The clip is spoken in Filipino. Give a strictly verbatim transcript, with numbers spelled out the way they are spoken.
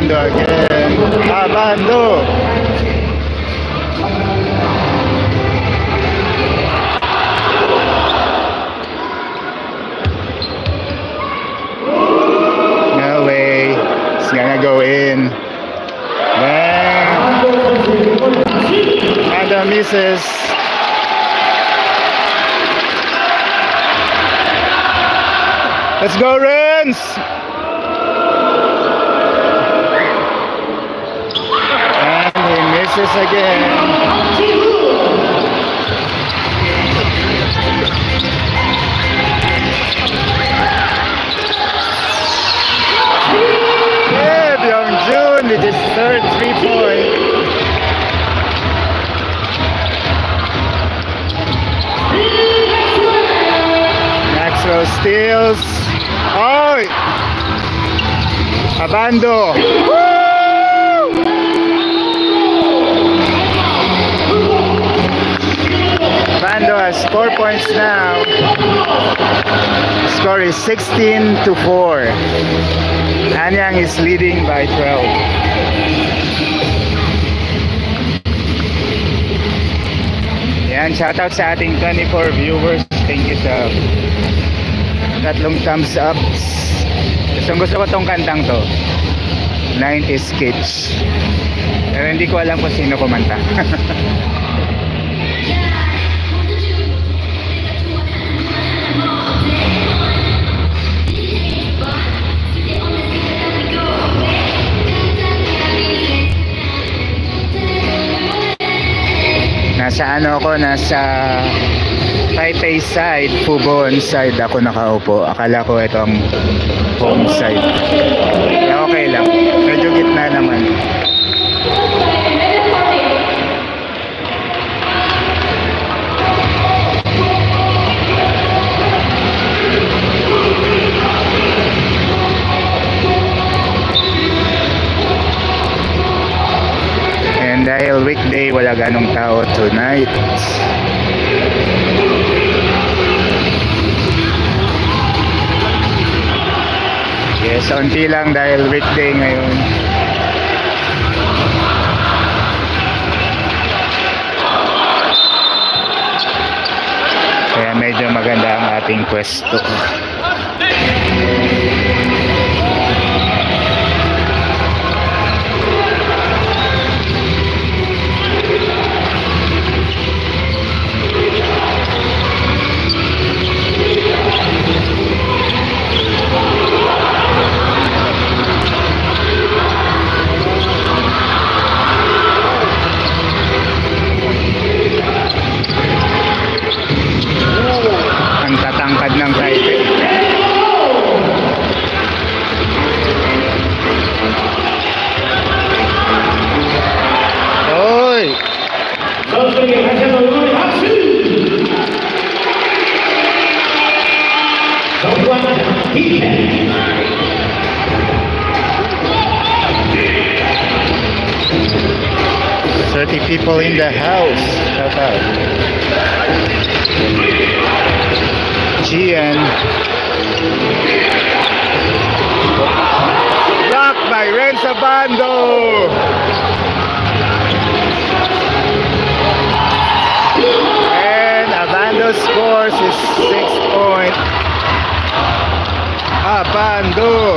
Abando again. Abando. No way. It's gonna go in. Bang. Abando misses. Let's go, Renz! And he misses again. Yeah, Byung-Jun with his third three-point. Maxwell steals. Oh! Abando! Woo! Abando has four points now. The score is sixteen to four. Anyang is leading by twelve. Yan, shoutout sa ating twenty-four viewers. Thank you sa tatlong thumbs up. Gusto gusto ko tong kantang to, nineties Kids, pero hindi ko alam kung sino kumanta. Nasa ano ako, nasa Taipei side, Fubon side ako nakaupo. Akala ko itong home side. Kaya okay lang. Medyo gitna naman. And dahil weekday, wala ganong tao tonight. Yes, unti lang dahil weekday ngayon. Kaya medyo maganda ang ating pwesto. Ang tatangkad ng Taipei. Oy! thirty people in the house. Shout out. Gian. Blocked by Renz Abando. And Abando scores his sixth point. Abando.